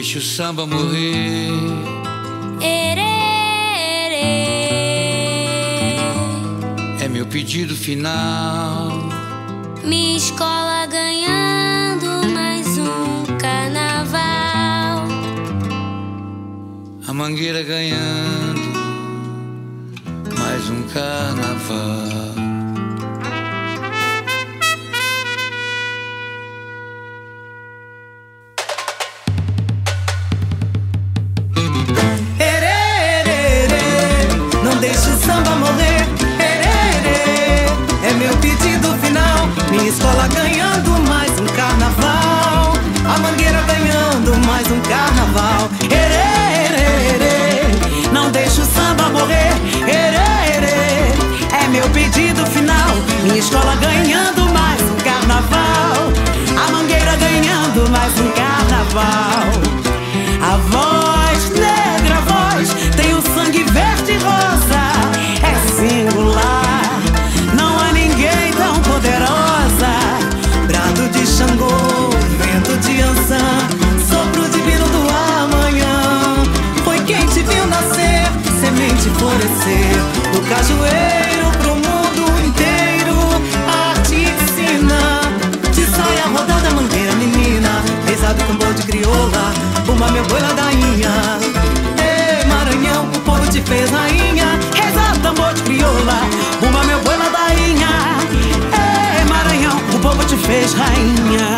deixe o samba morrer. É meu pedido final. Minha escola ganhando mais um carnaval. A Mangueira ganhando mais um carnaval. Não deixe o samba morrer. É meu pedido final. Minha escola ganhando mais um carnaval. A Mangueira ganhando mais um carnaval. Não deixe o samba morrer. É meu pedido final. Minha escola ganhando mais um carnaval. A Mangueira ganhando mais um carnaval. A voz, negra voz, tem o sangue verde e rosa. É singular, não há ninguém tão poderosa. Brado de Xangô, vento de Ançã, sopro divino do amanhã. Foi quem te viu nascer, semente florescer. Do cajueiro pro mundo inteiro, a arte ensina. De saia rodada, Mangueira menina, pesado tambor de crioula, uma meu boi ladainha. Ei, Maranhão, o povo te fez rainha. Reza tambor de crioula, uma meu boi ladainha. Ei, Maranhão, o povo te fez rainha.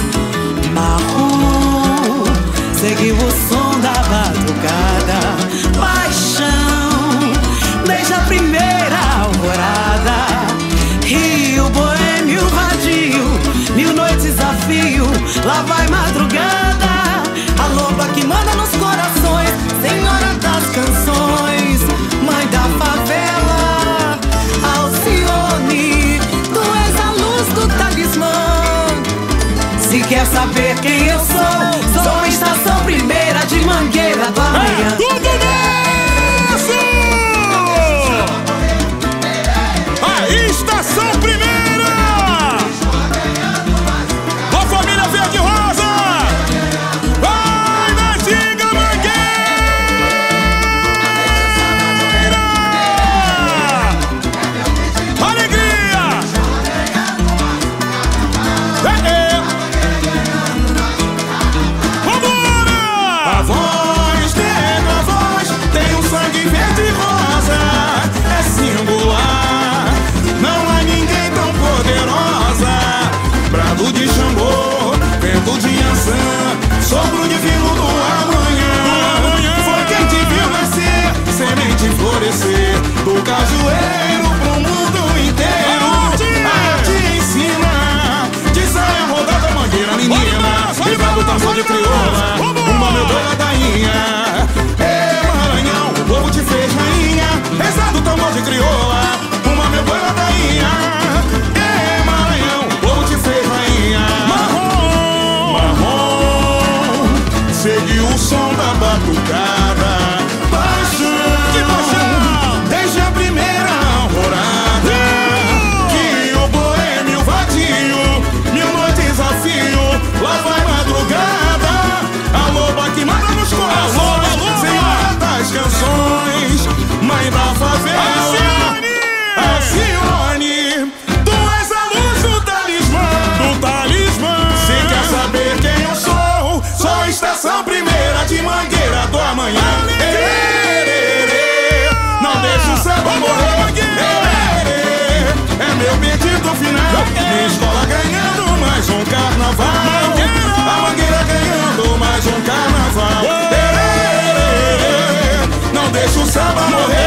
Marrom, seguiu o som da batucada. Paixão, desde a primeira alvorada. Rio, boêmio, vadio, mil noites a fio, lá vai madrugada. A loba que manda nos corações, senhora das canções, mãe da favela, Alcione, tu és a luz do talismã. Se quer saber quem eu sou a estação primeira de Mangueira do amanhã. Tudo nosso! A estação primeira! Com a família Verde Rosa! Vai na Giga Mangueira! Alegria! Vambora! A voz, negra voz, tem um sangue verde e rosa. É singular, não há ninguém tão poderosa. Brado de Xangô, vento de Ançã, sopro divino do amanhã. Foi quem te viu nascer, semente florescer. Do cajueiro pro mundo inteiro, a te ensina. De saia rodada, Mangueira menina, ligado tambor de crioula, uma meu boi ladainha. É Maranhão, o povo te fez rainha. Rezado tambor de crioula, uma meu boi ladainha. É Maranhão, o povo te fez rainha. Marrom, seguiu o som da batucada. Paixão, que paixão, desde a primeira alvorada. Que o boêmio vadio, mil noites a fio, lá vai madrugada. A loba que manda nos corações, senhora das canções, mãe da favela, Alcione, tu és a luz do talismã. Se quer saber quem eu sou a estação primeira de Mangueira do amanhã. Não deixe o samba morrer. É meu pedido final. Minha escola ganhando mais um carnaval. A Mangueira ganhando mais um carnaval. Não deixe o samba morrer.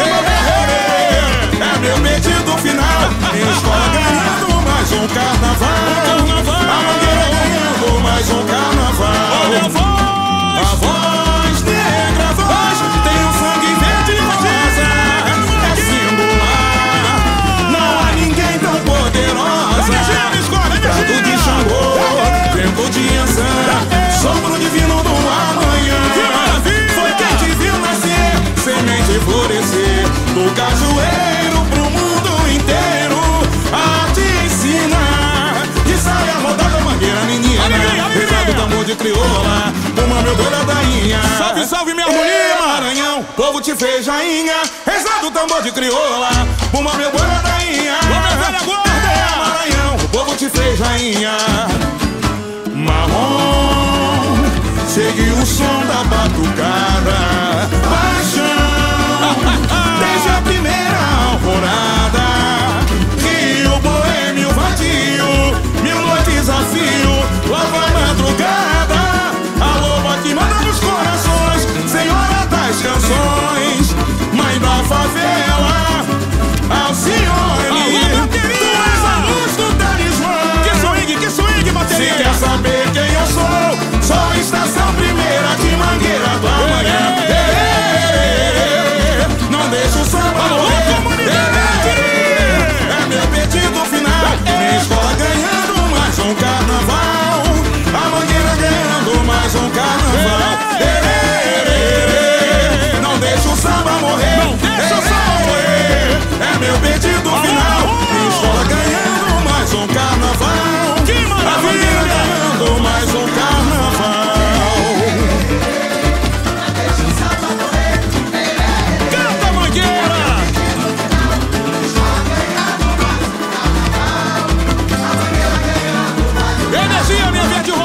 É meu pedido final. Minha escola ganhando mais um carnaval. A Mangueira ganhando mais um carnaval. A voz, negra voz, tem um sangue verde e rosa. É singular, não há ninguém tão poderosa. Brado de Xangô, vento de Ançã, sopro divino do amanhã. Foi quem te viu nascer, semente florescer. Do cajueiro pro mundo inteiro, a te ensina. De saia rodada, Mangueira menina, rezado tambor de crioula, uma Puma, meu boi ladainha. Salve, salve, minha harmonia. Maranhão, povo te fez rainha. Rezado tambor de crioula. Puma, meu boi ladainha. Velha guarda. Maranhão, o povo te fez rainha. Marrom, seguiu o som da batucada. Paixão, desde a primeira alvorada. Rio boêmio vadio, mil noites a fio, lava a madrugada. A loba que manda nos corações, senhora das canções, mãe da favela, Alcione. Tu és a luz do talismã. Que swing, bateria. Se quer saber quem eu sou, só estação primeira de Mangueira do Amanhã. Não deixa o samba morrer. É meu pedido final. Minha escola ganhando mais um carnaval. A Mangueira ganhando mais um carnaval. Não deixa o samba morrer. Não deixa o samba morrer. É meu pedido final. Minha escola ganhando mais um carnaval. Que A Mangueira ganhando mais um carnaval. Canta, Mangueira. Energia, minha verde rosa.